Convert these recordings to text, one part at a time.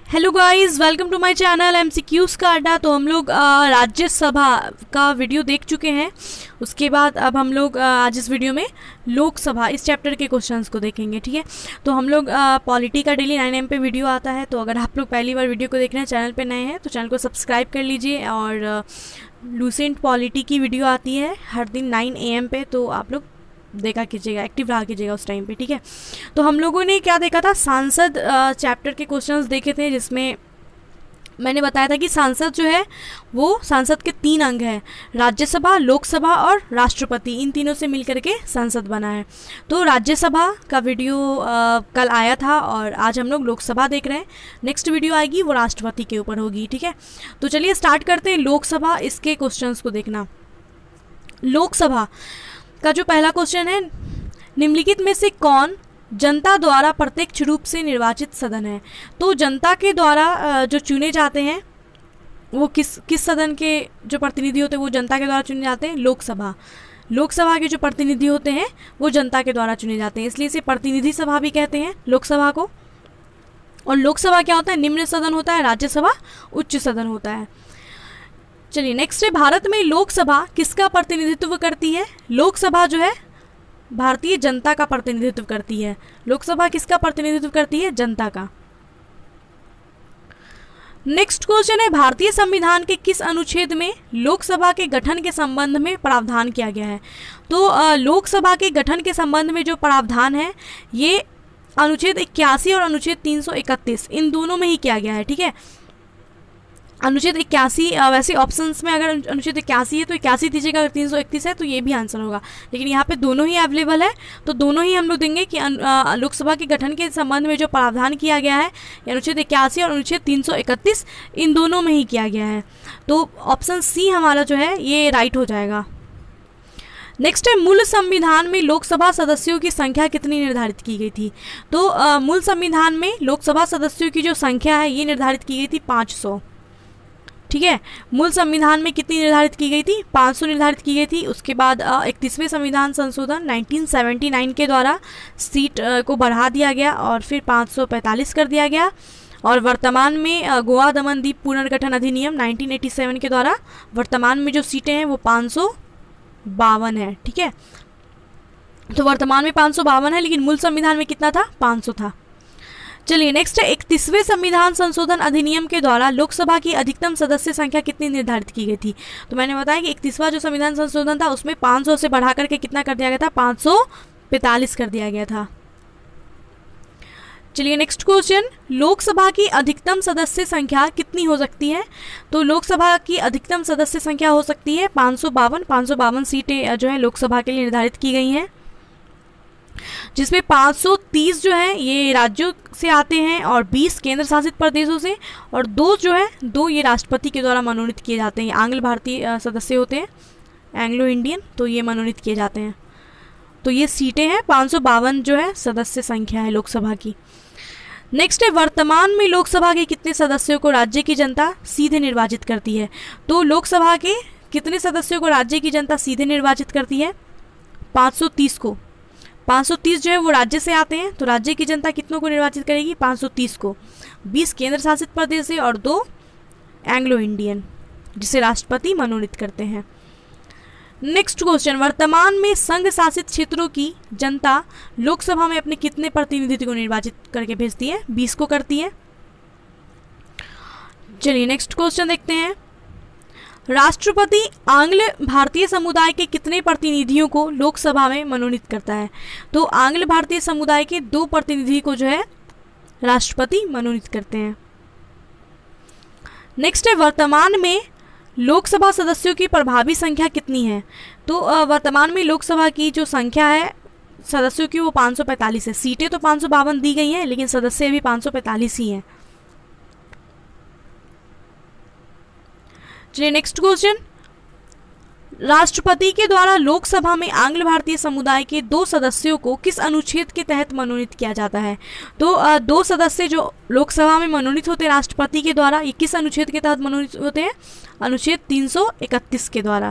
Hello guys, welcome to my channel MCQs का अड्डा। तो हम लोग राज्यसभा का वीडियो देख चुके हैं। उसके बाद अब हम लोग आज इस वीडियो में लोकसभा इस चैप्टर के क्वेश्चंस को देखेंगे। ठीक है, तो हम लोग पॉलिटी का डेली 9 AM पे वीडियो आता है। तो अगर आप लोग पहली बार वीडियो को देख रहे हैं, चैनल पे नए हैं, तो चैनल को सब्सक्राइब कर लीजिए। और लूसेंट पॉलिटी की वीडियो आती है हर दिन 9 AM पे, तो आप लोग देखा कीजिएगा, एक्टिव रहा कीजिएगा उस टाइम पे। ठीक है, तो हम लोगों ने क्या देखा था, सांसद चैप्टर के क्वेश्चंस देखे थे, जिसमें मैंने बताया था कि सांसद जो है वो सांसद के 3 अंग हैं, राज्यसभा, लोकसभा और राष्ट्रपति। इन तीनों से मिलकर के सांसद बना है। तो राज्यसभा का वीडियो कल आया था और आज हम लोग लोकसभा देख रहे हैं। नेक्स्ट वीडियो आएगी वो राष्ट्रपति के ऊपर होगी। ठीक है, तो चलिए स्टार्ट करते हैं लोकसभा, इसके क्वेश्चंस को देखना। लोकसभा का जो पहला क्वेश्चन है, निम्नलिखित में से कौन जनता द्वारा प्रत्यक्ष रूप से निर्वाचित सदन है? तो जनता के द्वारा जो चुने जाते हैं वो किस सदन के जो प्रतिनिधि होते हैं वो जनता के द्वारा चुने जाते हैं? लोकसभा। लोकसभा के जो प्रतिनिधि होते हैं वो जनता के द्वारा चुने जाते हैं, इसलिए इसे प्रतिनिधि सभा भी कहते हैं लोकसभा को। और लोकसभा क्या होता है? निम्न सदन होता है, राज्यसभा उच्च सदन होता है। चलिए नेक्स्ट है, भारत में लोकसभा किसका प्रतिनिधित्व करती है? लोकसभा जो है भारतीय जनता का प्रतिनिधित्व करती है। लोकसभा किसका प्रतिनिधित्व करती है? जनता का। नेक्स्ट क्वेश्चन है, भारतीय संविधान के किस अनुच्छेद में लोकसभा के गठन के संबंध में प्रावधान किया गया है? तो लोकसभा के गठन के संबंध में जो प्रावधान है ये अनुच्छेद 81 और अनुच्छेद 331 इन दोनों में ही किया गया है। ठीक है, अनुच्छेद 81, वैसे ऑप्शंस में अगर अनुच्छेद 81 है तो 81 दीजिएगा, अगर 331 है तो ये भी आंसर होगा, लेकिन यहाँ पे दोनों ही अवेलेबल है तो दोनों ही हम लोग देंगे कि लोकसभा के गठन के संबंध में जो प्रावधान किया गया है अनुच्छेद 81 और अनुच्छेद 331 इन दोनों में ही किया गया है। तो ऑप्शन सी हमारा जो है ये राइट हो जाएगा। नेक्स्ट है, मूल संविधान में लोकसभा सदस्यों की संख्या कितनी निर्धारित की गई थी? तो मूल संविधान में लोकसभा सदस्यों की जो संख्या है ये निर्धारित की गई थी 500। ठीक है, मूल संविधान में कितनी निर्धारित की गई थी? 500 निर्धारित की गई थी। उसके बाद 31वें संविधान संशोधन 1979 के द्वारा सीट को बढ़ा दिया गया और फिर 545 कर दिया गया। और वर्तमान में गोवा दमन द्वीप पुनर्गठन अधिनियम 1987 के द्वारा वर्तमान में जो सीटें हैं वो 552 है। ठीक है, तो वर्तमान में 552 है, लेकिन मूल संविधान में कितना था? 500 था। चलिए नेक्स्ट है, 31वें संविधान संशोधन अधिनियम के द्वारा लोकसभा की अधिकतम सदस्य संख्या कितनी निर्धारित की गई थी? तो मैंने बताया कि 31वां जो संविधान संशोधन था उसमें 500 से बढ़ा करके कितना कर दिया गया था? 545 कर दिया गया था। चलिए नेक्स्ट क्वेश्चन, लोकसभा की अधिकतम सदस्य संख्या कितनी हो सकती है? तो लोकसभा की अधिकतम सदस्य संख्या हो सकती है 552 सीटें जो है लोकसभा के लिए निर्धारित की गई हैं, जिसमें 530 जो है ये राज्यों से आते हैं और 20 केंद्र शासित प्रदेशों से, और 2 ये राष्ट्रपति के द्वारा मनोनीत किए जाते हैं। आंग्ल भारतीय सदस्य होते हैं, एंग्लो इंडियन, तो ये मनोनीत किए जाते हैं। तो ये सीटें हैं, 552 जो है सदस्य संख्या है लोकसभा की। नेक्स्ट है, वर्तमान में लोकसभा के कितने सदस्यों को राज्य की जनता सीधे निर्वाचित करती है? तो लोकसभा के कितने सदस्यों को राज्य की जनता सीधे निर्वाचित करती है? 530 को। 530 जो है वो राज्य से आते हैं, तो राज्य की जनता कितनों को निर्वाचित करेगी? 530 को। 20 केंद्र शासित प्रदेश से और 2 एंग्लो इंडियन, जिसे राष्ट्रपति मनोनीत करते हैं। नेक्स्ट क्वेश्चन, वर्तमान में संघ शासित क्षेत्रों की जनता लोकसभा में अपने कितने प्रतिनिधि को निर्वाचित करके भेजती है? 20 को करती है। चलिए नेक्स्ट क्वेश्चन देखते हैं, राष्ट्रपति आंग्ल भारतीय समुदाय के कितने प्रतिनिधियों को लोकसभा में मनोनीत करता है? तो आंग्ल भारतीय समुदाय के 2 प्रतिनिधि को जो है राष्ट्रपति मनोनीत करते हैं। नेक्स्ट है, वर्तमान में लोकसभा सदस्यों की प्रभावी संख्या कितनी है? तो वर्तमान में लोकसभा की जो संख्या है सदस्यों की वो 545 है। सीटें तो 552 दी गई हैं, लेकिन सदस्य भी 545 ही हैं। चलिए नेक्स्ट क्वेश्चन, राष्ट्रपति के द्वारा लोकसभा में आंग्ल भारतीय समुदाय के 2 सदस्यों को किस अनुच्छेद के तहत मनोनीत किया जाता है? तो 2 सदस्य जो लोकसभा में मनोनीत होते हैं राष्ट्रपति के द्वारा, ये किस अनुच्छेद के तहत मनोनीत होते हैं? अनुच्छेद 331 के द्वारा।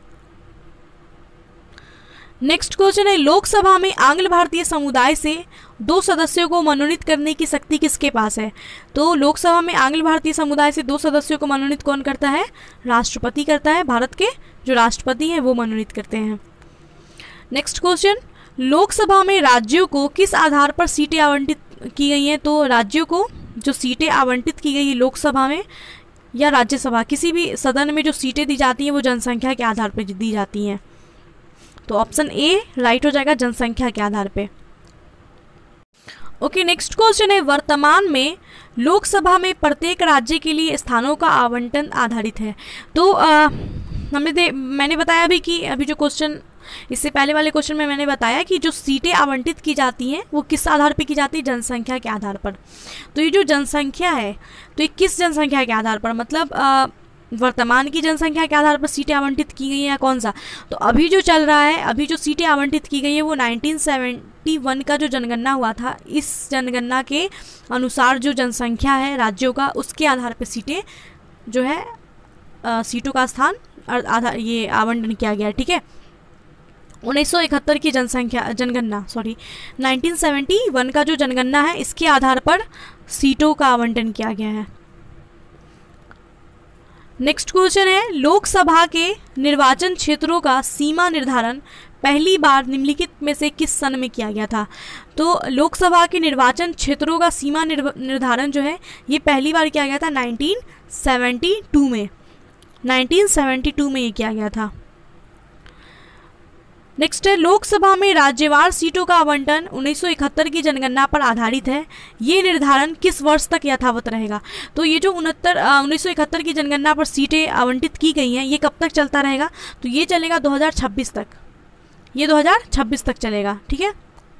नेक्स्ट क्वेश्चन है, लोकसभा में आंग्ल भारतीय समुदाय से 2 सदस्यों को मनोनीत करने की शक्ति किसके पास है? तो लोकसभा में आंग्ल भारतीय समुदाय से 2 सदस्यों को मनोनीत कौन करता है? राष्ट्रपति करता है। भारत के जो राष्ट्रपति हैं वो मनोनीत करते हैं। नेक्स्ट क्वेश्चन, लोकसभा में राज्यों को किस आधार पर सीटें आवंटित की गई हैं? तो राज्यों को जो सीटें आवंटित की गई है लोकसभा में या राज्यसभा, किसी भी सदन में जो सीटें दी जाती हैं वो जनसंख्या के आधार पर दी जाती हैं। तो ऑप्शन ए राइट हो जाएगा, जनसंख्या के आधार पे। ओके, नेक्स्ट क्वेश्चन है, वर्तमान में लोकसभा में प्रत्येक राज्य के लिए स्थानों का आवंटन आधारित है। तो मैंने बताया अभी कि अभी जो क्वेश्चन इससे पहले वाले क्वेश्चन में मैंने बताया कि जो सीटें आवंटित की जाती हैं वो किस आधार पे की जाती है? जनसंख्या के आधार पर। तो ये जो जनसंख्या है तो ये किस जनसंख्या के आधार पर, मतलब वर्तमान की जनसंख्या के आधार पर सीटें आवंटित की गई हैं या कौन सा? तो अभी जो चल रहा है, अभी जो सीटें आवंटित की गई है वो 1971 का जो जनगणना हुआ था, इस जनगणना के अनुसार जो जनसंख्या है राज्यों का उसके आधार पर सीटें जो है सीटों का स्थान आधार ये आवंटन किया गया है। ठीक है, 1971 की जनगणना 1971 का जो जनगणना है इसके आधार पर सीटों का आवंटन किया गया है। नेक्स्ट क्वेश्चन है, लोकसभा के निर्वाचन क्षेत्रों का सीमा निर्धारण पहली बार निम्नलिखित में से किस सन में किया गया था? तो लोकसभा के निर्वाचन क्षेत्रों का सीमा निर्धारण जो है ये पहली बार किया गया था 1972 में। 1972 में ये किया गया था। नेक्स्ट है, लोकसभा में राज्यवार सीटों का आवंटन 1971 की जनगणना पर आधारित है। ये निर्धारण किस वर्ष तक यथावत रहेगा? तो ये जो 1971 की जनगणना पर सीटें आवंटित की गई हैं ये कब तक चलता रहेगा? तो ये चलेगा 2026 तक, ये 2026 तक चलेगा। ठीक है,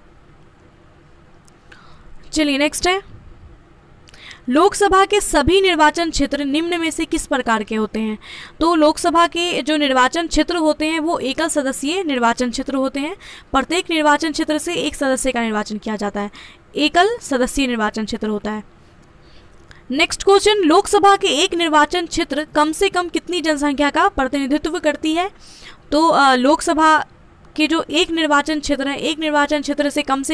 चलिए नेक्स्ट है, लोकसभा के सभी निर्वाचन क्षेत्र निम्न में से किस प्रकार के होते हैं? तो लोकसभा के जो निर्वाचन क्षेत्र होते हैं वो एकल सदस्यीय निर्वाचन क्षेत्र होते हैं। प्रत्येक निर्वाचन क्षेत्र से एक सदस्य का निर्वाचन किया जाता है, एकल सदस्यीय निर्वाचन क्षेत्र होता है। नेक्स्ट क्वेश्चन, लोकसभा के एक निर्वाचन क्षेत्र कम से कम कितनी जनसंख्या का प्रतिनिधित्व करती है? तो लोकसभा के जो एक निर्वाचन क्षेत्र है, एक निर्वाचन क्षेत्र से कम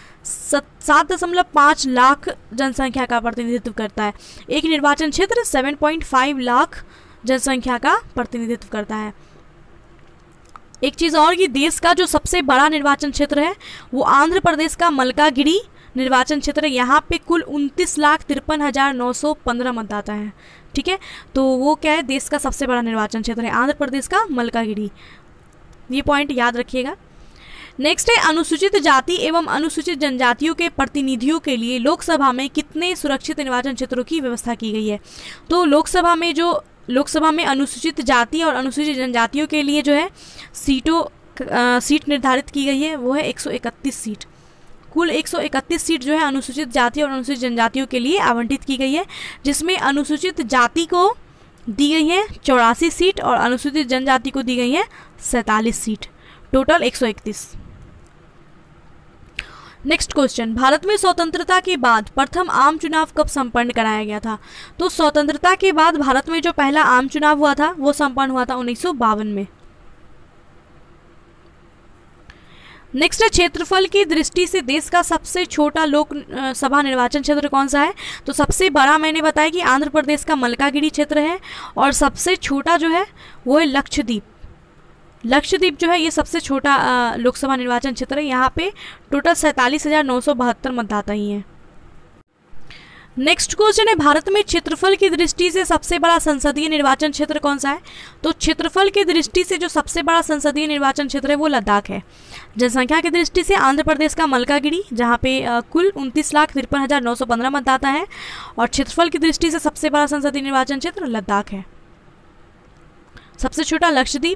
7.5 लाख जनसंख्या का प्रतिनिधित्व करता है। एक निर्वाचन क्षेत्र 7.5 लाख जनसंख्या का प्रतिनिधित्व करता है। एक चीज़ और कि देश का जो सबसे बड़ा निर्वाचन क्षेत्र है वो आंध्र प्रदेश का मलकागिरी निर्वाचन क्षेत्र है। यहाँ पे कुल 29,53,915 मतदाता हैं। ठीक है, तो वो क्या है, देश का सबसे बड़ा निर्वाचन क्षेत्र है आंध्र प्रदेश का मलकागिरी। ये पॉइंट याद रखिएगा। नेक्स्ट है, अनुसूचित जाति एवं अनुसूचित जनजातियों के प्रतिनिधियों के लिए लोकसभा में कितने सुरक्षित निर्वाचन क्षेत्रों की व्यवस्था की गई है? तो लोकसभा में अनुसूचित जाति और अनुसूचित जनजातियों के लिए जो है सीट निर्धारित की गई है वो है 131 सीट। कुल 131 सीट जो है अनुसूचित जाति और अनुसूचित जनजातियों के लिए आवंटित की गई है, जिसमें अनुसूचित जाति को दी गई है 84 सीट और अनुसूचित जनजाति को दी गई है 47 seat, total 131। Next question, Bharat में स्वतंत्रता के बाद प्रथम आम चुनाव कब संपन्न कराया गया था? तो स्वतंत्रता के बाद भारत में जो पहला आम चुनाव हुआ था वो संपन्न हुआ था 1952 में। नेक्स्ट है, क्षेत्रफल की दृष्टि से देश का सबसे छोटा लोकसभा निर्वाचन क्षेत्र कौन सा है? तो सबसे बड़ा मैंने बताया कि आंध्र प्रदेश का मलकागिरी क्षेत्र है और सबसे छोटा जो है वो है लक्षद्वीप। लक्षद्वीप जो है ये सबसे छोटा लोकसभा निर्वाचन क्षेत्र है। यहाँ पे टोटल 47,972 मतदाता ही हैं। नेक्स्ट क्वेश्चन है, भारत में क्षेत्रफल की दृष्टि से सबसे बड़ा संसदीय निर्वाचन क्षेत्र कौन सा है? तो क्षेत्रफल की दृष्टि से जो सबसे बड़ा संसदीय निर्वाचन क्षेत्र है वो लद्दाख है। जनसंख्या की दृष्टि से आंध्र प्रदेश का मलकागिरी जहाँ पे कुल 29,53,915 मतदाता है और क्षेत्रफल की दृष्टि से सबसे बड़ा संसदीय निर्वाचन क्षेत्र लद्दाख है। सबसे छोटा लक्षद्वीप।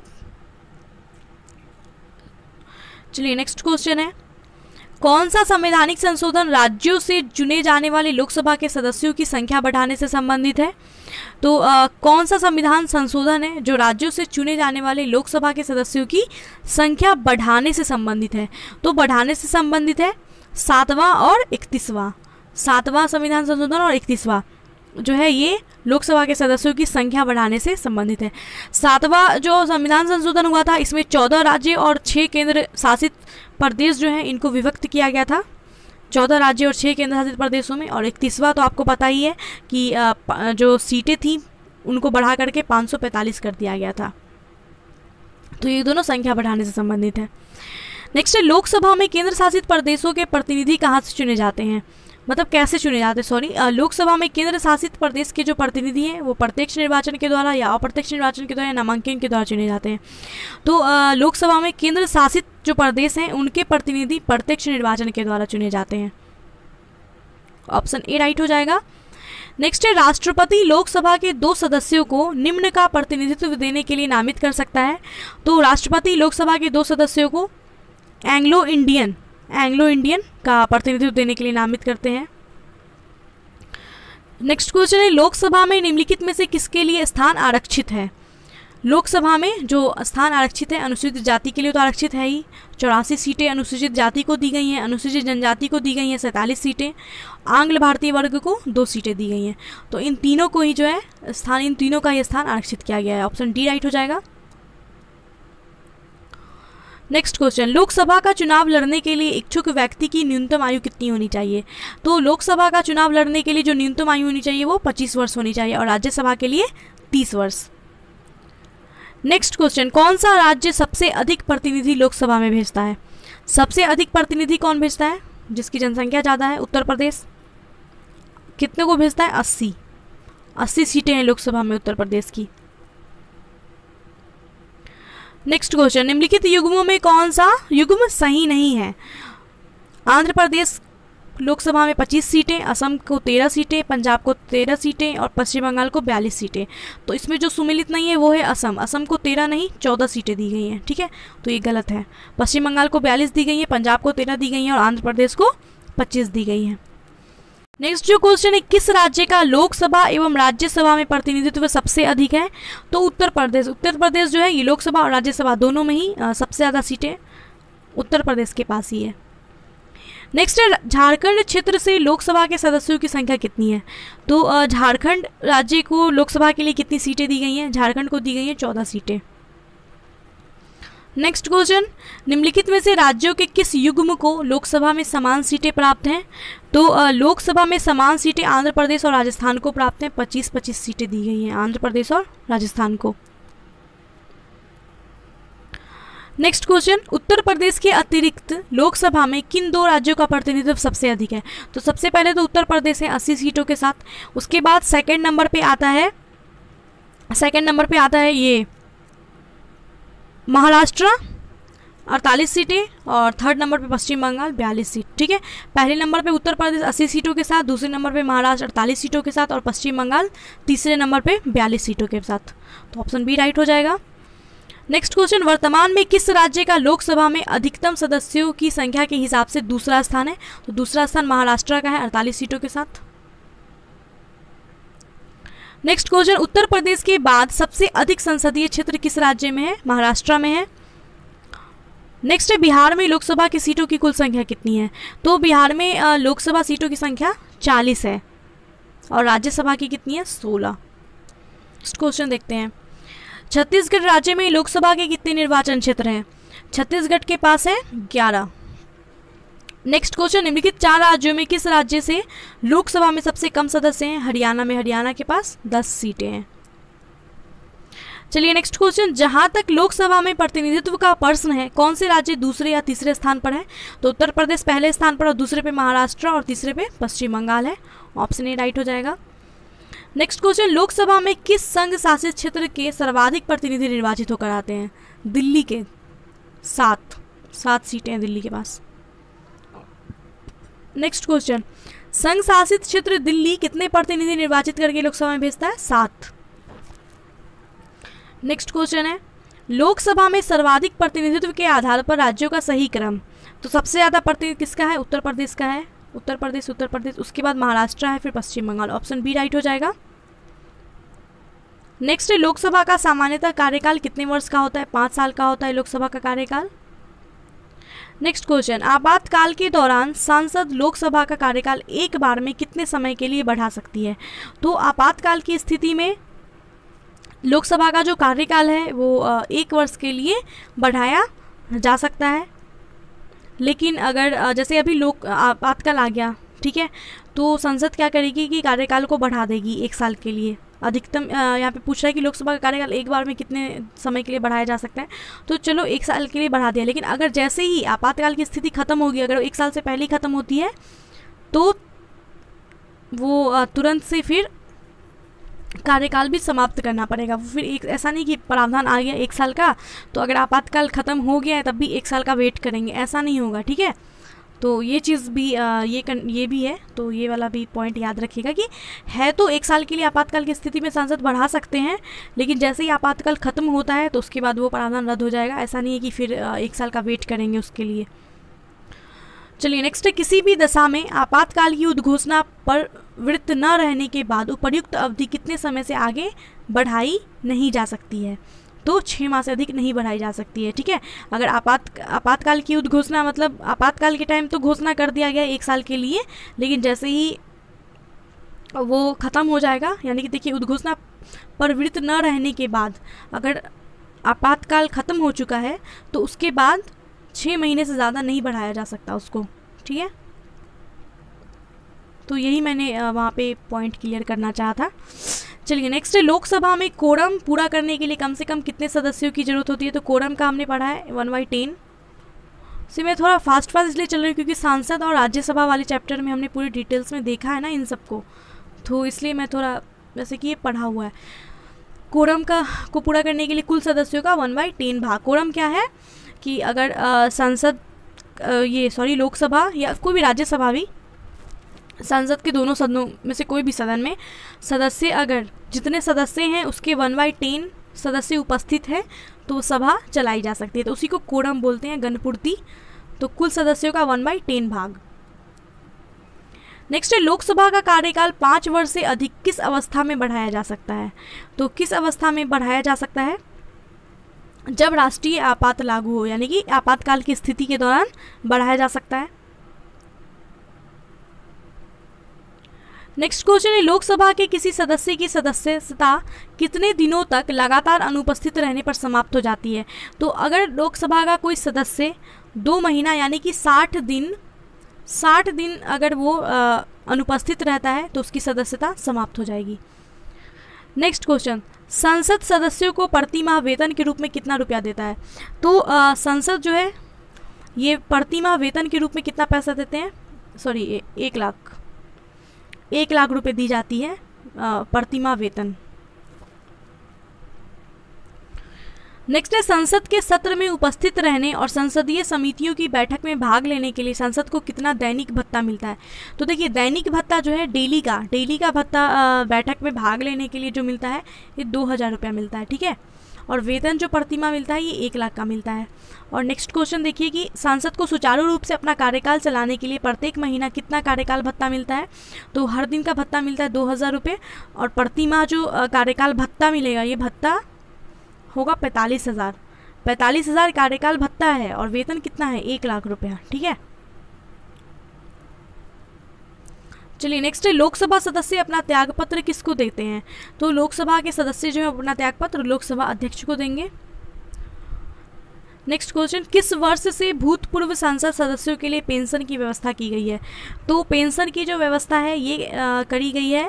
चलिए नेक्स्ट क्वेश्चन है, कौन सा संवैधानिक संशोधन राज्यों से चुने जाने वाले लोकसभा के सदस्यों की संख्या बढ़ाने से संबंधित है? तो कौन सा संविधान संशोधन है जो राज्यों से चुने जाने वाले लोकसभा के सदस्यों की संख्या बढ़ाने से संबंधित है? तो बढ़ाने से संबंधित है 7वां और 31वां। 7वां संविधान संशोधन और 31वां जो है ये लोकसभा के सदस्यों की संख्या बढ़ाने से संबंधित है। 7वां जो संविधान संशोधन हुआ था इसमें 14 राज्य और 6 केंद्र शासित प्रदेश जो हैं इनको विभक्त किया गया था। 14 राज्य और 6 केंद्र शासित प्रदेशों में। और 31वां तो आपको पता ही है कि जो सीटें थी उनको बढ़ा करके 545 कर दिया गया था। तो ये दोनों संख्या बढ़ाने से संबंधित है। नेक्स्ट है, लोकसभा में केंद्र शासित प्रदेशों के प्रतिनिधि कहाँ से चुने जाते हैं, मतलब कैसे चुने जाते हैं, सॉरी। लोकसभा में केंद्र शासित प्रदेश के जो प्रतिनिधि हैं वो प्रत्यक्ष निर्वाचन के द्वारा या अप्रत्यक्ष निर्वाचन के द्वारा या नामांकन के द्वारा चुने जाते हैं। तो लोकसभा में केंद्र शासित जो प्रदेश हैं उनके प्रतिनिधि प्रत्यक्ष निर्वाचन के द्वारा चुने जाते हैं। ऑप्शन ए राइट हो जाएगा। नेक्स्ट है, राष्ट्रपति लोकसभा के 2 सदस्यों को निम्न का प्रतिनिधित्व देने के लिए नामित कर सकता है। तो राष्ट्रपति लोकसभा के 2 सदस्यों को एंग्लो इंडियन का प्रतिनिधित्व देने के लिए नामित करते हैं। नेक्स्ट क्वेश्चन है, लोकसभा में निम्नलिखित में से किसके लिए स्थान आरक्षित है। लोकसभा में जो स्थान आरक्षित है, अनुसूचित जाति के लिए तो आरक्षित है ही, 84 सीटें अनुसूचित जाति को दी गई हैं, अनुसूचित जनजाति को दी गई हैं 47 सीटें, आंग्ल भारतीय वर्ग को 2 सीटें दी गई हैं। तो इन तीनों को ही जो है स्थान, इन तीनों का ही स्थान आरक्षित किया गया है। ऑप्शन डी राइट हो जाएगा। नेक्स्ट क्वेश्चन, लोकसभा का चुनाव लड़ने के लिए इच्छुक व्यक्ति की न्यूनतम आयु कितनी होनी चाहिए। तो लोकसभा का चुनाव लड़ने के लिए जो न्यूनतम आयु होनी चाहिए वो 25 वर्ष होनी चाहिए और राज्यसभा के लिए 30 वर्ष। नेक्स्ट क्वेश्चन, कौन सा राज्य सबसे अधिक प्रतिनिधि लोकसभा में भेजता है। सबसे अधिक प्रतिनिधि कौन भेजता है, जिसकी जनसंख्या ज़्यादा है, उत्तर प्रदेश। कितने को भेजता है, 80 सीटें हैं लोकसभा में उत्तर प्रदेश की। नेक्स्ट क्वेश्चन, निम्नलिखित युग्मों में कौन सा युग्म सही नहीं है। आंध्र प्रदेश लोकसभा में 25 सीटें, असम को 13 सीटें, पंजाब को 13 सीटें और पश्चिम बंगाल को 42 सीटें। तो इसमें जो सुमिलित नहीं है वो है असम को 13 नहीं 14 सीटें दी गई हैं, ठीक है, तो ये गलत है। पश्चिम बंगाल को 42 दी गई हैं, पंजाब को 13 दी गई हैं और आंध्र प्रदेश को 25 दी गई हैं। नेक्स्ट जो क्वेश्चन है, किस राज्य का लोकसभा एवं राज्यसभा में प्रतिनिधित्व सबसे अधिक है। तो उत्तर प्रदेश जो है ये लोकसभा और राज्यसभा दोनों में ही सबसे ज़्यादा सीटें उत्तर प्रदेश के पास ही है। नेक्स्ट है, झारखंड क्षेत्र से लोकसभा के सदस्यों की संख्या कितनी है। तो झारखंड राज्य को लोकसभा के लिए कितनी सीटें दी गई हैं, झारखंड को दी गई हैं 14 सीटें। नेक्स्ट क्वेश्चन, निम्नलिखित में से राज्यों के किस युग्म को लोकसभा में समान सीटें प्राप्त हैं। तो लोकसभा में समान सीटें आंध्र प्रदेश और राजस्थान को प्राप्त हैं, 25-25 सीटें दी गई हैं आंध्र प्रदेश और राजस्थान को। नेक्स्ट क्वेश्चन, उत्तर प्रदेश के अतिरिक्त लोकसभा में किन 2 राज्यों का प्रतिनिधित्व सबसे अधिक है। तो सबसे पहले तो उत्तर प्रदेश है 80 सीटों के साथ, उसके बाद सेकंड नंबर पे आता है ये महाराष्ट्र 48 सीटें और थर्ड नंबर पे पश्चिम बंगाल 42 सीट, ठीक है। पहले नंबर पे उत्तर प्रदेश 80 सीटों के साथ, दूसरे नंबर पे महाराष्ट्र 48 सीटों के साथ और पश्चिम बंगाल तीसरे नंबर पे 42 सीटों के साथ। तो ऑप्शन बी राइट हो जाएगा। नेक्स्ट क्वेश्चन, वर्तमान में किस राज्य का लोकसभा में अधिकतम सदस्यों की संख्या के हिसाब से दूसरा स्थान है। तो दूसरा स्थान महाराष्ट्र का है 48 सीटों के साथ। नेक्स्ट क्वेश्चन, उत्तर प्रदेश के बाद सबसे अधिक संसदीय क्षेत्र किस राज्य में है। महाराष्ट्र में है। नेक्स्ट है, बिहार में लोकसभा की सीटों की कुल संख्या कितनी है। तो बिहार में लोकसभा सीटों की संख्या 40 है और राज्यसभा की कितनी है, 16। नेक्स्ट क्वेश्चन देखते हैं, छत्तीसगढ़ राज्य में लोकसभा के कितने निर्वाचन क्षेत्र हैं। छत्तीसगढ़ के पास है 11। नेक्स्ट क्वेश्चन, निम्नलिखित 4 राज्यों में किस राज्य से लोकसभा में सबसे कम सदस्य हैं। हरियाणा के पास 10 सीटें हैं। चलिए नेक्स्ट क्वेश्चन, जहां तक लोकसभा में प्रतिनिधित्व का प्रश्न है, कौन से राज्य दूसरे या तीसरे स्थान पर है। तो उत्तर प्रदेश पहले स्थान पर और दूसरे पे महाराष्ट्र और तीसरे पे पश्चिम बंगाल है। ऑप्शन ए राइट हो जाएगा। नेक्स्ट क्वेश्चन, लोकसभा में किस संघ शासित क्षेत्र के सर्वाधिक प्रतिनिधि निर्वाचित होकर आते हैं। दिल्ली के 7 सीटें हैं दिल्ली के पास। नेक्स्ट क्वेश्चन, संघ शासित क्षेत्र दिल्ली कितने प्रतिनिधि निर्वाचित करके लोकसभा में भेजता है, 7। नेक्स्ट क्वेश्चन है, लोकसभा में सर्वाधिक प्रतिनिधित्व के आधार पर राज्यों का सही क्रम। तो सबसे ज्यादा प्रतिनिधित्व किसका है, उत्तर प्रदेश का है। उत्तर प्रदेश, उसके बाद महाराष्ट्र है, फिर Paschim Bangal. Option B right हो जाएगा। नेक्स्ट है, लोकसभा का सामान्यतः कार्यकाल कितने वर्ष का होता है, 5 साल का होता है लोकसभा का कार्यकाल। नेक्स्ट क्वेश्चन, आपातकाल के दौरान सांसद लोकसभा का कार्यकाल एक बार में कितने समय के लिए बढ़ा सकती है। तो आपातकाल की स्थिति में लोकसभा का जो कार्यकाल है वो 1 वर्ष के लिए बढ़ाया जा सकता है। लेकिन अगर जैसे अभी लोक आपातकाल आ गया, ठीक है, तो संसद क्या करेगी कि कार्यकाल को बढ़ा देगी 1 साल के लिए। अधिकतम यहाँ पे पूछ रहा है कि लोकसभा का कार्यकाल एक बार में कितने समय के लिए बढ़ाया जा सकता है, तो चलो 1 साल के लिए बढ़ा दिया। लेकिन अगर जैसे ही आपातकाल की स्थिति खत्म होगी, अगर 1 साल से पहले ही खत्म होती है, तो वो तुरंत से फिर कार्यकाल भी समाप्त करना पड़ेगा। वो फिर एक ऐसा नहीं कि प्रावधान आ गया 1 साल का, तो अगर आपातकाल ख़त्म हो गया है तब भी 1 साल का वेट करेंगे, ऐसा नहीं होगा, ठीक है। तो ये चीज़ भी ये भी है, तो ये वाला भी पॉइंट याद रखिएगा कि है तो 1 साल के लिए आपातकाल की स्थिति में सांसद बढ़ा सकते हैं, लेकिन जैसे ही आपातकाल ख़त्म होता है तो उसके बाद वो प्रावधान रद्द हो जाएगा। ऐसा नहीं है कि फिर 1 साल का वेट करेंगे उसके लिए। चलिए नेक्स्ट है, किसी भी दशा में आपातकाल की उद्घोषणा पर वृत्त न रहने के बाद उपर्युक्त अवधि कितने समय से आगे बढ़ाई नहीं जा सकती है, तो 6 माह से अधिक नहीं बढ़ाई जा सकती है, ठीक है। अगर आपातकाल की उद्घोषणा, मतलब आपातकाल के टाइम तो घोषणा कर दिया गया 1 साल के लिए, लेकिन जैसे ही वो ख़त्म हो जाएगा, यानी कि देखिए उद्घोषणा पर वृत्त न रहने के बाद अगर आपातकाल ख़त्म हो चुका है तो उसके बाद 6 महीने से ज़्यादा नहीं बढ़ाया जा सकता उसको, ठीक है। तो यही मैंने वहाँ पे पॉइंट क्लियर करना चाहा था। चलिए नेक्स्ट है, लोकसभा में कोरम पूरा करने के लिए कम से कम कितने सदस्यों की ज़रूरत होती है, तो कोरम का हमने पढ़ा है 1/10 से। मैं थोड़ा फास्ट इसलिए चल रही हूँ क्योंकि सांसद और राज्यसभा वाले चैप्टर में हमने पूरी डिटेल्स में देखा है ना इन सबको, तो इसलिए मैं थोड़ा जैसे कि ये पढ़ा हुआ है। कोरम को पूरा करने के लिए कुल सदस्यों का 1/10 भाग। कोरम क्या है कि अगर लोकसभा या कोई भी राज्यसभा भी, संसद के दोनों सदनों में से कोई भी सदन में सदस्य, अगर जितने सदस्य हैं उसके 1/10 सदस्य उपस्थित है तो सभा चलाई जा सकती है, तो उसी को कोरम बोलते हैं, गणपूर्ति। तो कुल सदस्यों का 1/10 भाग। नेक्स्ट है, लोकसभा का कार्यकाल 5 वर्ष से अधिक किस अवस्था में बढ़ाया जा सकता है, तो किस अवस्था में बढ़ाया जा सकता है, जब राष्ट्रीय आपात लागू हो, यानी कि आपातकाल की स्थिति के दौरान बढ़ाया जा सकता है। नेक्स्ट क्वेश्चन है, लोकसभा के किसी सदस्य की सदस्यता कितने दिनों तक लगातार अनुपस्थित रहने पर समाप्त हो जाती है, तो अगर लोकसभा का कोई सदस्य 2 महीना यानी कि 60 दिन अगर वो अनुपस्थित रहता है तो उसकी सदस्यता समाप्त हो जाएगी। नेक्स्ट क्वेश्चन, संसद सदस्यों को प्रति माह वेतन के रूप में कितना रुपया देता है, तो संसद जो है ये प्रति माह वेतन के रूप में कितना पैसा देते हैं, 1 लाख रुपए दी जाती है प्रति माह वेतन। नेक्स्ट है, संसद के सत्र में उपस्थित रहने और संसदीय समितियों की बैठक में भाग लेने के लिए संसद को कितना दैनिक भत्ता मिलता है, तो देखिए दैनिक भत्ता जो है डेली का भत्ता बैठक में भाग लेने के लिए जो मिलता है ये 2000 रुपया मिलता है, ठीक है। और वेतन जो प्रतिमाह मिलता है ये 1 लाख का मिलता है। और नेक्स्ट क्वेश्चन देखिए कि सांसद को सुचारू रूप से अपना कार्यकाल चलाने के लिए प्रत्येक महीना कितना कार्यकाल भत्ता मिलता है, तो हर दिन का भत्ता मिलता है 2000 रुपये, और प्रतिमाह जो कार्यकाल भत्ता मिलेगा ये भत्ता होगा 45,000 कार्यकाल भत्ता है, और वेतन कितना है 1 लाख रुपया, ठीक है। चलिए नेक्स्ट है, लोकसभा सदस्य अपना त्यागपत्र किसको देते हैं, तो लोकसभा के सदस्य जो है अपना त्यागपत्र लोकसभा अध्यक्ष को देंगे। नेक्स्ट क्वेश्चन, किस वर्ष से भूतपूर्व संसद सदस्यों के लिए पेंशन की व्यवस्था की गई है, तो पेंशन की जो व्यवस्था है ये करी गई है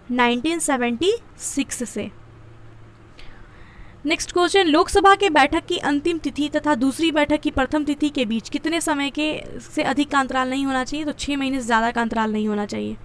1976 से। नेक्स्ट क्वेश्चन, लोकसभा के बैठक की अंतिम तिथि तथा दूसरी बैठक की प्रथम तिथि के बीच कितने समय के से अधिक का अंतराल नहीं होना चाहिए, तो 6 महीने से ज़्यादा का अंतराल नहीं होना चाहिए।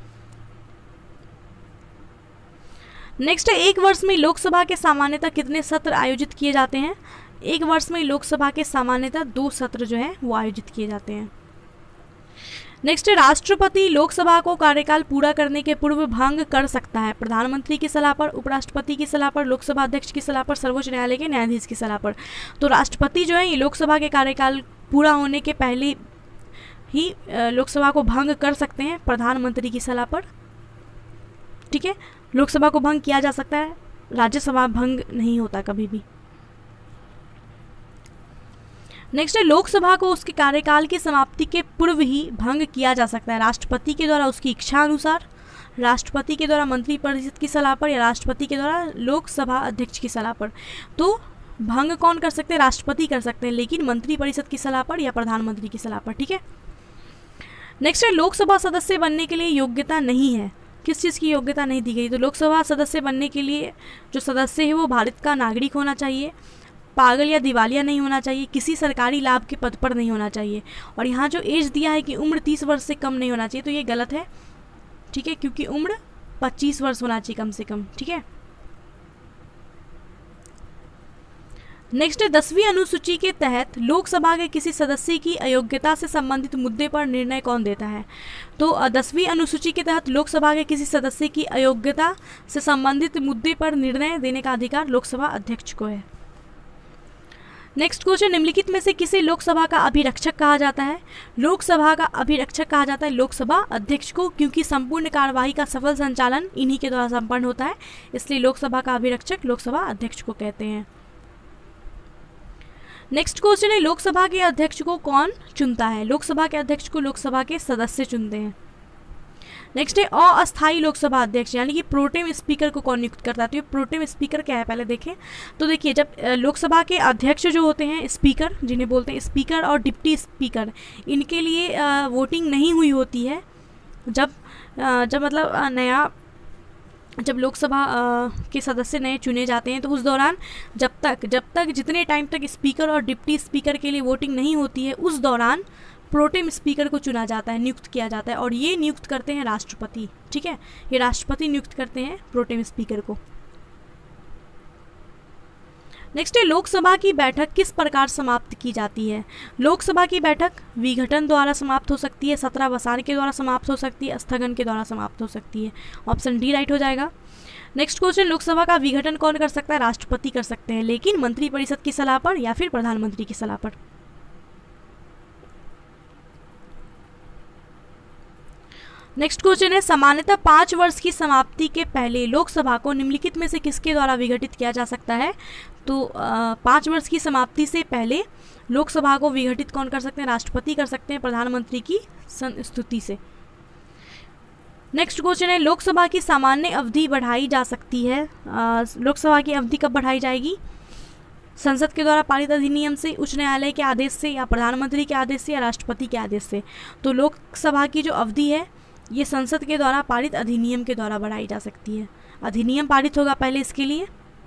नेक्स्ट है, 1 वर्ष में लोकसभा के सामान्यतः कितने सत्र आयोजित किए जाते हैं, 1 वर्ष में लोकसभा के सामान्यतः 2 सत्र जो है वो आयोजित किए जाते हैं। नेक्स्ट है, राष्ट्रपति लोकसभा को कार्यकाल पूरा करने के पूर्व भंग कर सकता है प्रधानमंत्री की सलाह पर, उपराष्ट्रपति की सलाह पर, लोकसभा अध्यक्ष की सलाह पर, सर्वोच्च न्यायालय के न्यायाधीश की सलाह पर। तो राष्ट्रपति जो है ये लोकसभा के कार्यकाल पूरा होने के पहले ही लोकसभा को भंग कर सकते हैं प्रधानमंत्री की सलाह पर, ठीक है। लोकसभा को भंग किया जा सकता है, राज्यसभा भंग नहीं होता कभी भी। नेक्स्ट है, लोकसभा को उसके कार्यकाल की समाप्ति के पूर्व ही भंग किया जा सकता है राष्ट्रपति के द्वारा उसकी इच्छा अनुसार, राष्ट्रपति के द्वारा मंत्रिपरिषद की सलाह पर, या राष्ट्रपति के द्वारा लोकसभा अध्यक्ष की सलाह पर। तो भंग कौन कर सकते हैं? राष्ट्रपति कर सकते हैं, लेकिन मंत्रिपरिषद की सलाह पर या प्रधानमंत्री की सलाह पर। ठीक है। नेक्स्ट है लोकसभा सदस्य बनने के लिए योग्यता नहीं है। किस चीज़ की योग्यता नहीं दी गई? तो लोकसभा सदस्य बनने के लिए जो सदस्य है वो भारत का नागरिक होना चाहिए, पागल या दिवालिया नहीं होना चाहिए, किसी सरकारी लाभ के पद पर नहीं होना चाहिए। और यहाँ जो एज दिया है कि उम्र 30 वर्ष से कम नहीं होना चाहिए, तो ये गलत है। ठीक है, क्योंकि उम्र 25 वर्ष होना चाहिए कम से कम। ठीक है। नेक्स्ट है 10वीं अनुसूची के तहत लोकसभा के किसी सदस्य की अयोग्यता से संबंधित मुद्दे पर निर्णय कौन देता है? तो 10वीं अनुसूची के तहत लोकसभा के किसी सदस्य की अयोग्यता से संबंधित मुद्दे पर निर्णय देने का अधिकार लोकसभा अध्यक्ष को है। नेक्स्ट क्वेश्चन, निम्नलिखित में से किसे लोकसभा का अभिरक्षक कहा जाता है? लोकसभा का अभिरक्षक कहा जाता है लोकसभा अध्यक्ष को, क्योंकि संपूर्ण कार्यवाही का सफल संचालन इन्हीं के द्वारा संपन्न होता है, इसलिए लोकसभा का अभिरक्षक लोकसभा अध्यक्ष को कहते हैं। नेक्स्ट क्वेश्चन है लोकसभा के अध्यक्ष को कौन चुनता है? लोकसभा के अध्यक्ष को लोकसभा के सदस्य चुनते हैं। नेक्स्ट है अस्थायी लोकसभा अध्यक्ष, यानी कि प्रोटेम स्पीकर को कौन नियुक्त करता है? तो ये प्रोटेम स्पीकर क्या है पहले देखें। तो देखिए, जब लोकसभा के अध्यक्ष जो होते हैं स्पीकर, जिन्हें बोलते हैं स्पीकर और डिप्टी स्पीकर, इनके लिए वोटिंग नहीं हुई होती है। जब मतलब जब लोकसभा के सदस्य नए चुने जाते हैं, तो उस दौरान जब तक जितने टाइम तक स्पीकर और डिप्टी स्पीकर के लिए वोटिंग नहीं होती है, उस दौरान प्रोटेम स्पीकर को चुना जाता है, नियुक्त किया जाता है, और ये नियुक्त करते हैं राष्ट्रपति। ठीक है, ये राष्ट्रपति नियुक्त करते हैं प्रोटेम स्पीकर को। नेक्स्ट है लोकसभा की बैठक किस प्रकार समाप्त की जाती है? लोकसभा की बैठक विघटन द्वारा समाप्त हो सकती है, सत्रावसान के द्वारा समाप्त हो सकती है, स्थगन के द्वारा समाप्त हो सकती है। ऑप्शन डी राइट हो जाएगा। नेक्स्ट क्वेश्चन, लोकसभा का विघटन कौन कर सकता है? राष्ट्रपति कर सकते हैं, लेकिन मंत्रिपरिषद की सलाह पर या फिर प्रधानमंत्री की सलाह पर। नेक्स्ट क्वेश्चन है सामान्यतः 5 वर्ष की समाप्ति के पहले लोकसभा को निम्नलिखित में से किसके द्वारा विघटित किया जा सकता है? तो 5 वर्ष की समाप्ति से पहले लोकसभा को विघटित कौन कर सकते हैं? राष्ट्रपति कर सकते हैं, प्रधानमंत्री की संस्तुति से। नेक्स्ट क्वेश्चन है लोकसभा की सामान्य अवधि बढ़ाई जा सकती है। लोकसभा की अवधि कब बढ़ाई जाएगी? संसद के द्वारा पारित अधिनियम से, उच्च न्यायालय के आदेश से, या प्रधानमंत्री के आदेश से, या राष्ट्रपति के आदेश से। तो लोकसभा की जो अवधि है ये संसद के द्वारा पारित अधिनियम के द्वारा बढ़ाई जा सकती है। अधिनियम पारित होगा पहले इसके लिए।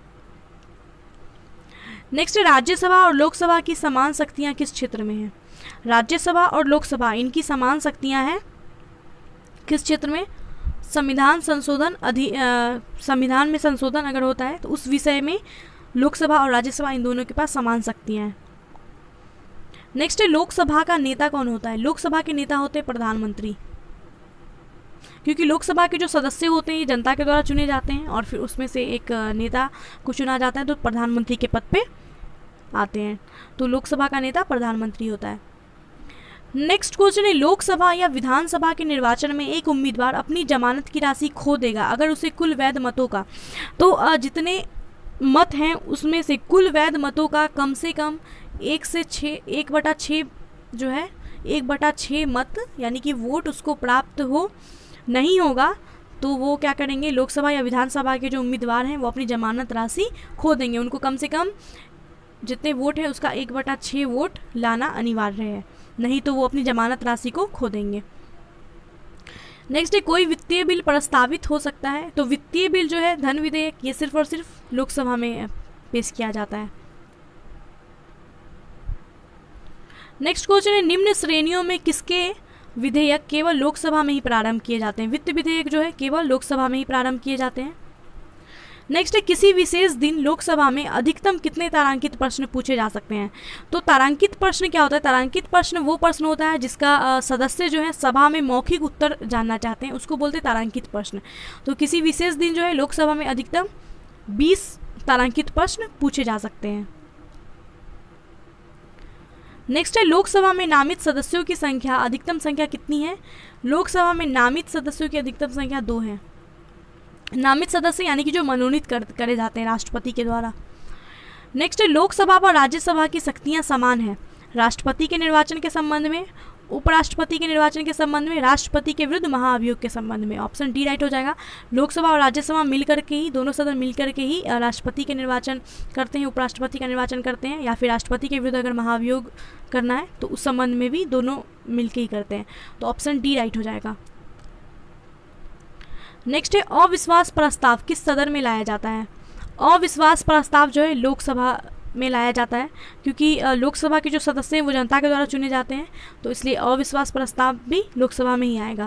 नेक्स्ट, राज्यसभा और लोकसभा की समान शक्तियां किस क्षेत्र में हैं? राज्यसभा और लोकसभा इनकी समान शक्तियां हैं किस क्षेत्र में? संविधान संशोधन, संविधान में संशोधन अगर होता है तो उस विषय में लोकसभा और राज्यसभा इन दोनों के पास समान शक्तियां हैं। नेक्स्ट है लोकसभा का नेता कौन होता है? लोकसभा के नेता होते हैं प्रधानमंत्री, क्योंकि लोकसभा के जो सदस्य होते हैं ये जनता के द्वारा चुने जाते हैं, और फिर उसमें से एक नेता को चुना जाता है, तो प्रधानमंत्री के पद पे आते हैं। तो लोकसभा का नेता प्रधानमंत्री होता है। नेक्स्ट क्वेश्चन है लोकसभा या विधानसभा के निर्वाचन में एक उम्मीदवार अपनी जमानत की राशि खो देगा अगर उसे कुल वैध मतों का, तो जितने मत हैं उसमें से कुल वैध मतों का कम से कम 1/6 जो है 1/6 मत यानी कि वोट उसको प्राप्त नहीं होगा, तो वो क्या करेंगे? लोकसभा या विधानसभा के जो उम्मीदवार हैं वो अपनी जमानत राशि खो देंगे। उनको कम से कम जितने वोट है उसका 1/6 वोट लाना अनिवार्य है, नहीं तो वो अपनी जमानत राशि को खो देंगे। नेक्स्ट है कोई वित्तीय बिल प्रस्तावित हो सकता है। तो वित्तीय बिल जो है धन विधेयक, ये सिर्फ और सिर्फ लोकसभा में पेश किया जाता है। नेक्स्ट क्वेश्चन है निम्न श्रेणियों में किसके विधेयक केवल लोकसभा में ही प्रारंभ किए जाते हैं? वित्त विधेयक जो है केवल लोकसभा में ही प्रारंभ किए जाते हैं। नेक्स्ट है किसी विशेष दिन लोकसभा में अधिकतम कितने तारांकित प्रश्न पूछे जा सकते हैं? तो तारांकित प्रश्न क्या होता है? तारांकित प्रश्न वो प्रश्न होता है जिसका सदस्य जो है सभा में मौखिक उत्तर जानना चाहते हैं, उसको बोलते हैं तारांकित प्रश्न। तो किसी विशेष दिन जो है लोकसभा में अधिकतम 20 तारांकित प्रश्न पूछे जा सकते हैं। नेक्स्ट है लोकसभा में नामित सदस्यों की संख्या, अधिकतम संख्या कितनी है? लोकसभा में नामित सदस्यों की अधिकतम संख्या 2 है। नामित सदस्य यानी कि जो मनोनीत करे जाते हैं राष्ट्रपति के द्वारा। नेक्स्ट है लोकसभा और राज्यसभा की शक्तियां समान हैं राष्ट्रपति के निर्वाचन के संबंध में उपराष्ट्रपति के निर्वाचन के संबंध में, राष्ट्रपति के विरुद्ध महाअभियोग के संबंध में। ऑप्शन डी राइट हो जाएगा। लोकसभा और राज्यसभा मिलकर के ही, दोनों सदन मिलकर के ही राष्ट्रपति के निर्वाचन करते हैं, उपराष्ट्रपति का निर्वाचन करते हैं, या फिर राष्ट्रपति के विरुद्ध अगर महाअभियोग करना है तो उस संबंध में भी दोनों मिलकर ही करते हैं। तो ऑप्शन डी राइट हो जाएगा। नेक्स्ट है अविश्वास प्रस्ताव किस सदन में लाया जाता है। अविश्वास प्रस्ताव जो है लोकसभा में लाया जाता है, क्योंकि लोकसभा के जो सदस्य हैं वो जनता के द्वारा चुने जाते हैं, तो इसलिए अविश्वास प्रस्ताव भी लोकसभा में ही आएगा।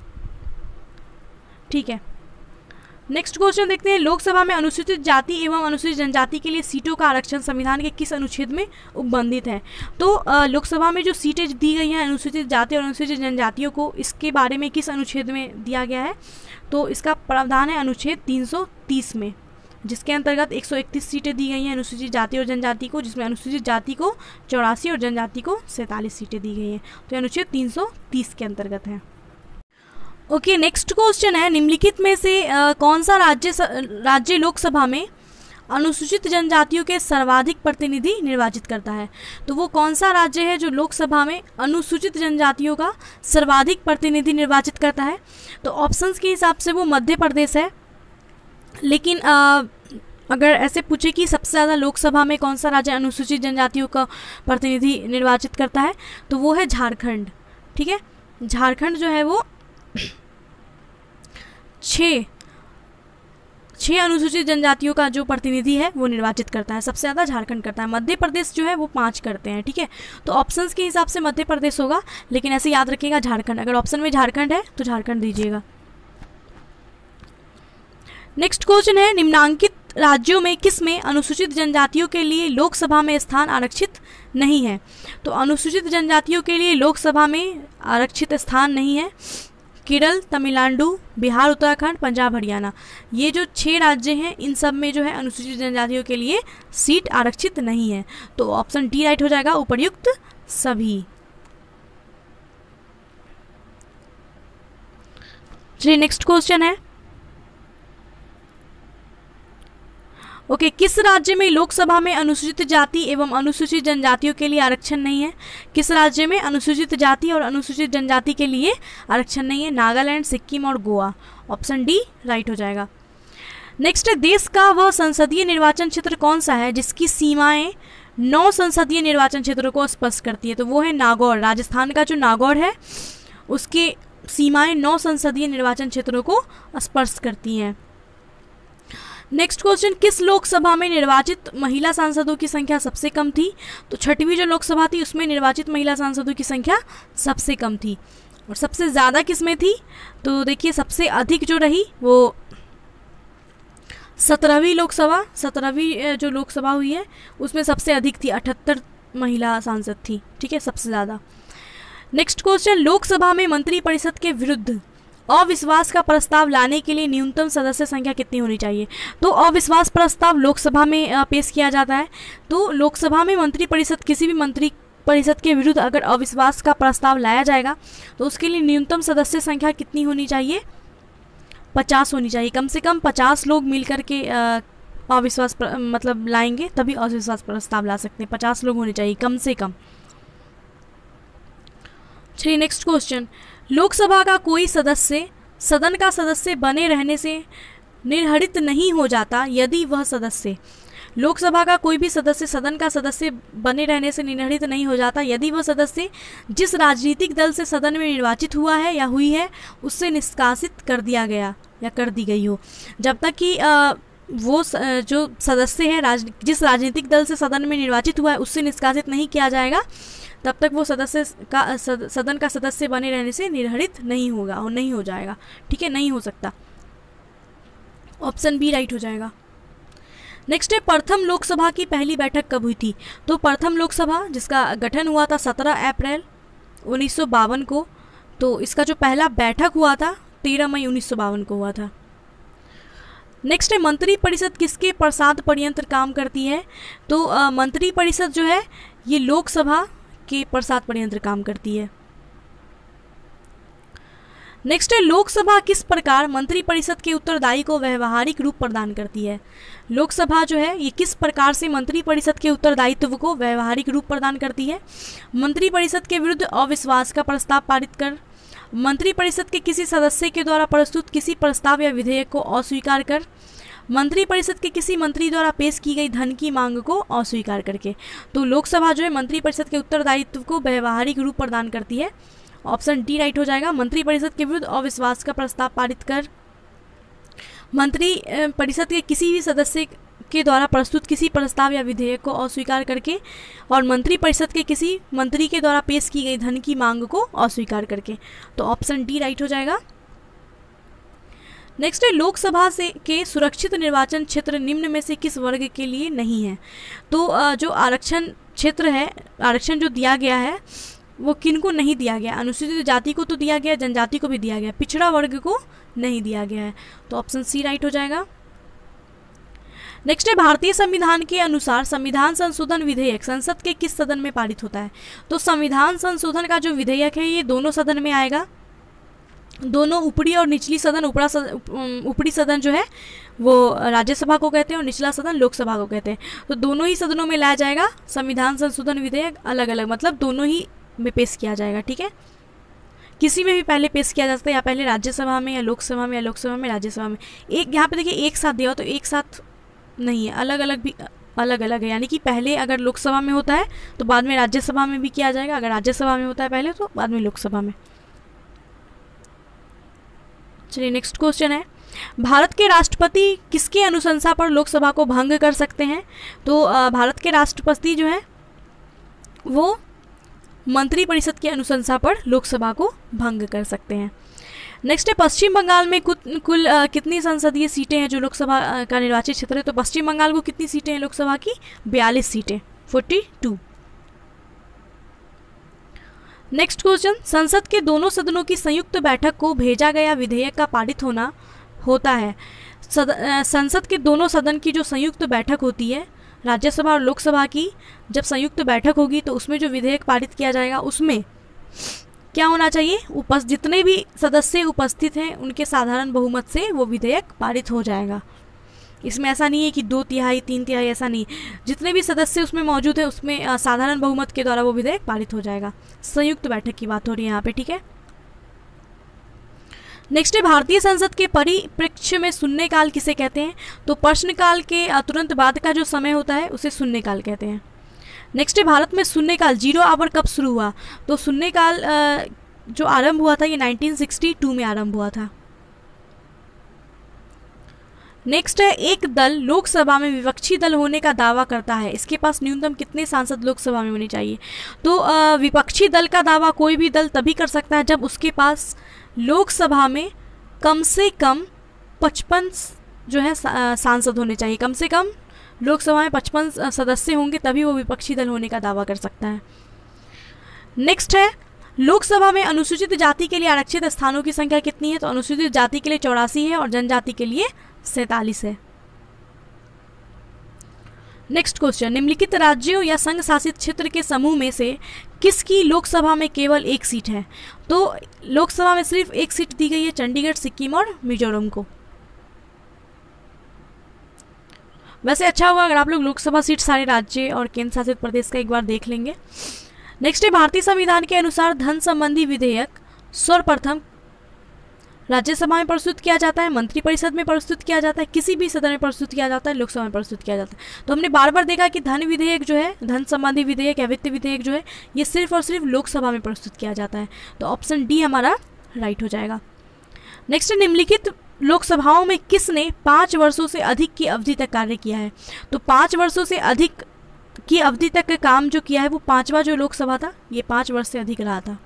ठीक है, नेक्स्ट क्वेश्चन देखते हैं। लोकसभा में अनुसूचित जाति एवं अनुसूचित जनजाति के लिए सीटों का आरक्षण संविधान के किस अनुच्छेद में उपबंधित है। तो लोकसभा में जो सीटें दी गई हैं अनुसूचित जाति और अनुसूचित जनजातियों को, इसके बारे में किस अनुच्छेद में दिया गया है। तो इसका प्रावधान है अनुच्छेद 330 में, जिसके अंतर्गत 131 सीटें दी गई हैं अनुसूचित जाति और जनजाति को, जिसमें अनुसूचित जाति को 84 और जनजाति को 47 सीटें दी गई हैं। तो अनुच्छेद 330 के अंतर्गत है। ओके, नेक्स्ट क्वेश्चन है निम्नलिखित में से कौन सा राज्य लोकसभा में अनुसूचित जनजातियों के सर्वाधिक प्रतिनिधि निर्वाचित करता है। तो वो कौन सा राज्य है जो लोकसभा में अनुसूचित जनजातियों का सर्वाधिक प्रतिनिधि निर्वाचित करता है। तो ऑप्शंस के हिसाब से वो मध्य प्रदेश है, लेकिन अगर ऐसे पूछे कि सबसे ज़्यादा लोकसभा में कौन सा राज्य अनुसूचित जनजातियों का प्रतिनिधि निर्वाचित करता है, तो वो है झारखंड। ठीक है, झारखंड जो है वो छः अनुसूचित जनजातियों का जो प्रतिनिधि है वो निर्वाचित करता है, सबसे ज़्यादा झारखंड करता है। मध्य प्रदेश जो है वो 5 करते हैं। ठीक है, तो ऑप्शंस के हिसाब से मध्य प्रदेश होगा, लेकिन ऐसे याद रखिएगा झारखंड, अगर ऑप्शन में झारखंड है तो झारखंड दीजिएगा। नेक्स्ट क्वेश्चन है निम्नांकित राज्यों में किस में अनुसूचित जनजातियों के लिए लोकसभा में स्थान आरक्षित नहीं है। तो अनुसूचित जनजातियों के लिए लोकसभा में आरक्षित स्थान नहीं है केरल, तमिलनाडु, बिहार, उत्तराखंड, पंजाब, हरियाणा। ये जो 6 राज्य हैं इन सब में जो है अनुसूचित जनजातियों के लिए सीट आरक्षित नहीं है। तो ऑप्शन डी राइट हो जाएगा, उपर्युक्त सभी। चलिए नेक्स्ट क्वेश्चन है। ओके, किस राज्य में लोकसभा में अनुसूचित जाति एवं अनुसूचित जनजातियों के लिए आरक्षण नहीं है। किस राज्य में अनुसूचित जाति और अनुसूचित जनजाति के लिए आरक्षण नहीं है। नागालैंड, सिक्किम और गोवा। ऑप्शन डी राइट हो जाएगा। नेक्स्ट है देश का वह संसदीय निर्वाचन क्षेत्र कौन सा है जिसकी सीमाएं 9 संसदीय निर्वाचन क्षेत्रों को स्पर्श करती है। तो वो है नागौर। राजस्थान का जो नागौर है उसके सीमाएं 9 संसदीय निर्वाचन क्षेत्रों को स्पर्श करती हैं। नेक्स्ट क्वेश्चन, किस लोकसभा में निर्वाचित महिला सांसदों की संख्या सबसे कम थी। तो 6वीं जो लोकसभा थी उसमें निर्वाचित महिला सांसदों की संख्या सबसे कम थी। और सबसे ज़्यादा किस में थी। तो देखिए सबसे अधिक जो रही वो 17वीं लोकसभा, 17वीं जो लोकसभा हुई है उसमें सबसे अधिक थी, 78 महिला सांसद थी। ठीक है, सबसे ज़्यादा। नेक्स्ट क्वेश्चन, लोकसभा में मंत्रिपरिषद के विरुद्ध अविश्वास का प्रस्ताव लाने के लिए न्यूनतम सदस्य संख्या कितनी होनी चाहिए। तो अविश्वास प्रस्ताव लोकसभा में पेश किया जाता है। तो लोकसभा में मंत्रिपरिषद, किसी भी मंत्रिपरिषद के विरुद्ध अगर अविश्वास का प्रस्ताव लाया जाएगा तो उसके लिए न्यूनतम सदस्य संख्या कितनी होनी चाहिए। 50 होनी चाहिए। कम से कम 50 लोग मिलकर के अविश्वास मतलब लाएंगे तभी अविश्वास प्रस्ताव ला सकते हैं। 50 लोग होने चाहिए कम से कम। चलिए नेक्स्ट क्वेश्चन, लोकसभा का कोई सदस्य सदन का सदस्य बने रहने से निर्हरित नहीं हो जाता यदि वह सदस्य, लोकसभा का कोई भी सदस्य सदन का सदस्य बने रहने से निर्हरित नहीं हो जाता यदि वह सदस्य जिस राजनीतिक दल से सदन में निर्वाचित हुआ है या हुई है उससे निष्कासित कर दिया गया या कर दी गई हो। जब तक कि वो जो सदस्य है जिस राजनीतिक दल से सदन में निर्वाचित हुआ है उससे निष्कासित नहीं किया जाएगा तब तक वो सदस्य का सदन का सदस्य बने रहने से निर्हरित नहीं होगा और नहीं हो जाएगा। ठीक है, नहीं हो सकता। ऑप्शन बी राइट हो जाएगा। नेक्स्ट है प्रथम लोकसभा की पहली बैठक कब हुई थी। तो प्रथम लोकसभा जिसका गठन हुआ था 17 अप्रैल 1952 को, तो इसका जो पहला बैठक हुआ था 13 मई 1952 को हुआ था। नेक्स्ट है मंत्रिपरिषद किसके प्रसाद पर्यंत काम करती है। तो मंत्रिपरिषद जो है ये लोकसभा के प्रसाद पर्यंत काम करती है। नेक्स्ट है लोकसभा किस प्रकार मंत्रिपरिषद के उत्तरदायी को व्यवहारिक रूप प्रदान करती है। लोकसभा जो है ये किस प्रकार से मंत्रिपरिषद के उत्तरदायित्व को व्यवहारिक रूप प्रदान करती है। मंत्रिपरिषद के विरुद्ध अविश्वास का प्रस्ताव पारित कर, मंत्रिपरिषद के किसी सदस्य के द्वारा प्रस्तुत किसी प्रस्ताव या विधेयक को अस्वीकार कर, मंत्रिपरिषद के किसी मंत्री द्वारा पेश की गई धन की मांग को अस्वीकार करके। तो लोकसभा जो है मंत्रिपरिषद के उत्तरदायित्व को व्यवहारिक रूप प्रदान करती है। ऑप्शन डी राइट हो जाएगा। मंत्रिपरिषद के विरुद्ध अविश्वास का प्रस्ताव पारित कर, मंत्री परिषद के किसी भी सदस्य के द्वारा प्रस्तुत किसी प्रस्ताव या विधेयक को अस्वीकार करके, और मंत्रिपरिषद के किसी मंत्री के द्वारा पेश की गई धन की मांग को अस्वीकार करके। तो ऑप्शन डी राइट हो जाएगा। नेक्स्ट है लोकसभा से के सुरक्षित निर्वाचन क्षेत्र निम्न में से किस वर्ग के लिए नहीं है। तो जो आरक्षण क्षेत्र है, आरक्षण जो दिया गया है वो किनको नहीं दिया गया। अनुसूचित जाति को तो दिया गया, जनजाति को भी दिया गया, पिछड़ा वर्ग को नहीं दिया गया है। तो ऑप्शन सी राइट हो जाएगा। नेक्स्ट है भारतीय संविधान के अनुसार संविधान संशोधन विधेयक संसद के किस सदन में पारित होता है। तो संविधान संशोधन का जो विधेयक है ये दोनों सदन में आएगा। दोनों ऊपरी और निचली सदन, ऊपरी सदन जो है वो राज्यसभा को कहते हैं और निचला सदन लोकसभा को कहते हैं। तो दोनों ही सदनों में लाया जाएगा संविधान संशोधन विधेयक, अलग अलग मतलब दोनों ही में पेश किया जाएगा। ठीक है, किसी में भी पहले पेश किया जा सकता है, या पहले राज्यसभा में या लोकसभा में, या लोकसभा में राज्यसभा में। एक यहाँ पे देखिए एक साथ दिया हो तो एक साथ नहीं है, अलग अलग भी अलग अलग है। यानी कि पहले अगर लोकसभा में होता है तो बाद में राज्यसभा में भी किया जाएगा, अगर राज्यसभा में होता है पहले तो बाद में लोकसभा में। चलिए नेक्स्ट क्वेश्चन है, भारत के राष्ट्रपति किसके अनुशंसा पर लोकसभा को भंग कर सकते हैं। तो भारत के राष्ट्रपति जो है वो मंत्रिपरिषद की अनुशंसा पर लोकसभा को भंग कर सकते हैं। नेक्स्ट है पश्चिम बंगाल में कुल कितनी संसदीय सीटें हैं जो लोकसभा का निर्वाचित क्षेत्र है। तो पश्चिम बंगाल को कितनी सीटें हैं लोकसभा की, 42 सीटें, 42। नेक्स्ट क्वेश्चन, संसद के दोनों सदनों की संयुक्त बैठक को भेजा गया विधेयक का पारित होना होता है। संसद के दोनों सदन की जो संयुक्त बैठक होती है, राज्यसभा और लोकसभा की, जब संयुक्त बैठक होगी तो उसमें जो विधेयक पारित किया जाएगा उसमें क्या होना चाहिए, जितने भी सदस्य उपस्थित हैं उनके साधारण बहुमत से वो विधेयक पारित हो जाएगा। इसमें ऐसा नहीं है कि 2/3 3/3, ऐसा नहीं, जितने भी सदस्य उसमें मौजूद है उसमें साधारण बहुमत के द्वारा वो विधेयक पारित हो जाएगा। संयुक्त बैठक की बात हो रही है यहाँ पे। ठीक है, नेक्स्ट है भारतीय संसद के परिप्रेक्ष्य में शून्यकाल किसे कहते हैं। तो प्रश्नकाल के तुरंत बाद का जो समय होता है उसे शून्यकाल कहते हैं। नेक्स्ट है भारत में शून्यकाल, 0 आवर कब शुरू हुआ। तो शून्यकाल जो आरंभ हुआ था ये 1962 में आरंभ हुआ था। नेक्स्ट है एक दल लोकसभा में विपक्षी दल होने का दावा करता है, इसके पास न्यूनतम कितने सांसद लोकसभा में होने चाहिए। तो विपक्षी दल का दावा कोई भी दल तभी कर सकता है जब उसके पास लोकसभा में कम से कम 55 जो है सांसद होने चाहिए। कम से कम लोकसभा में 55 सदस्य होंगे तभी वो विपक्षी दल होने का दावा कर सकता है। नेक्स्ट है लोकसभा में अनुसूचित जाति के लिए आरक्षित स्थानों की संख्या कितनी है। तो अनुसूचित जाति के लिए 84 है और जनजाति के लिए 47 है। नेक्स्ट क्वेश्चन, निम्नलिखित राज्यों या संघ शासित क्षेत्र के समूह में से किसकी लोकसभा में केवल एक सीट है। तो लोकसभा में सिर्फ एक सीट दी गई है, चंडीगढ़, सिक्किम और मिजोरम को। वैसे अच्छा होगा अगर आप लोग लोकसभा सीट सारे राज्य और केंद्र शासित प्रदेश का एक बार देख लेंगे। नेक्स्ट है भारतीय संविधान के अनुसार धन संबंधी विधेयक सर्वप्रथम राज्यसभा में प्रस्तुत किया जाता है, मंत्रिपरिषद में प्रस्तुत किया जाता है, किसी भी सदन में प्रस्तुत किया जाता है, लोकसभा में प्रस्तुत किया जाता है। तो हमने बार बार देखा कि धन विधेयक जो है, धन संबंधी विधेयक या वित्त विधेयक जो है ये सिर्फ और सिर्फ लोकसभा में प्रस्तुत किया जाता है। तो ऑप्शन डी हमारा राइट हो जाएगा। नेक्स्ट, निम्नलिखित लोकसभाओं में किसने 5 वर्षों से अधिक की अवधि तक कार्य किया है। तो 5 वर्षों से अधिक की अवधि तक काम जो किया है वो 5वां जो लोकसभा था ये 5 वर्ष से अधिक रहा था।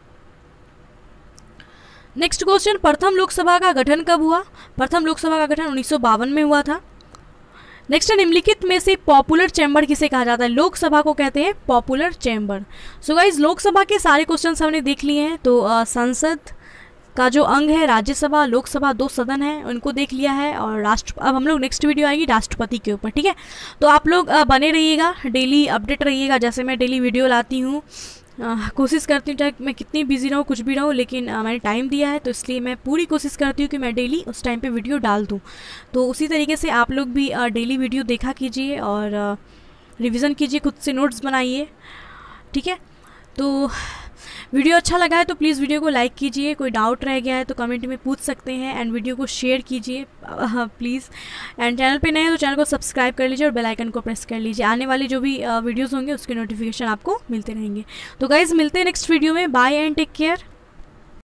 नेक्स्ट क्वेश्चन, प्रथम लोकसभा का गठन कब हुआ। प्रथम लोकसभा का गठन 1952 में हुआ था। नेक्स्ट, निम्नलिखित में से पॉपुलर चैम्बर किसे कहा जाता है। लोकसभा को कहते हैं popular chamber. So guys Lok Sabha के सारे क्वेश्चंस हमने देख लिए हैं। तो संसद का जो अंग है राज्यसभा, लोकसभा 2 सदन है उनको देख लिया है। और अब हम लोग नेक्स्ट वीडियो आएगी राष्ट्रपति के ऊपर। ठीक है, तो आप लोग बने रहिएगा, डेली अपडेट रहिएगा। जैसे मैं डेली वीडियो लाती हूँ कोशिश करती हूँ, चाहे मैं कितनी बिजी रहूँ कुछ भी रहूँ, लेकिन मैंने टाइम दिया है तो इसलिए मैं पूरी कोशिश करती हूँ कि मैं डेली उस टाइम पे वीडियो डाल दूँ। तो उसी तरीके से आप लोग भी डेली वीडियो देखा कीजिए और रिवीजन कीजिए, खुद से नोट्स बनाइए, ठीक है। तो वीडियो अच्छा लगा है तो प्लीज़ वीडियो को लाइक कीजिए, कोई डाउट रह गया है तो कमेंट में पूछ सकते हैं, एंड वीडियो को शेयर कीजिए प्लीज़। एंड चैनल पे नए हैं तो चैनल को सब्सक्राइब कर लीजिए और बेल आइकन को प्रेस कर लीजिए, आने वाली जो भी वीडियोस होंगे उसके नोटिफिकेशन आपको मिलते रहेंगे। तो गाइज़ मिलते हैं नेक्स्ट वीडियो में, बाय एंड टेक केयर।